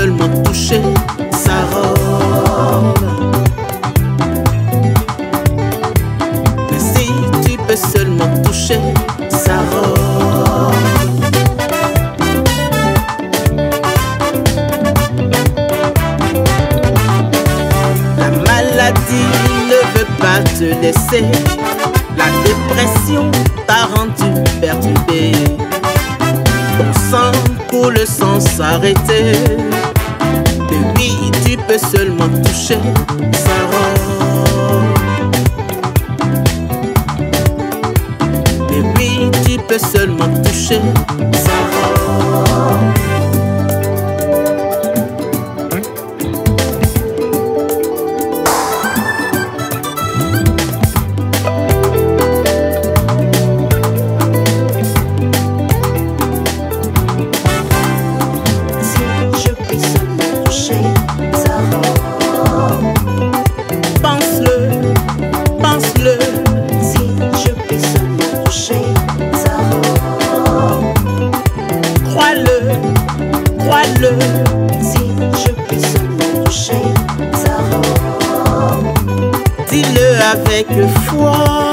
seulement toucher sa robe. Mais si tu peux seulement toucher sa robe. La maladie ne veut pas te laisser. La dépression t'a rendu perturbé. Ton sang coule sans s'arrêter. Mais oui, tu peux seulement toucher sa robe. Mais oui, tu peux seulement toucher sa robe. Crois-le, si je puis seulement toucher sa robe. dis-le avec foi.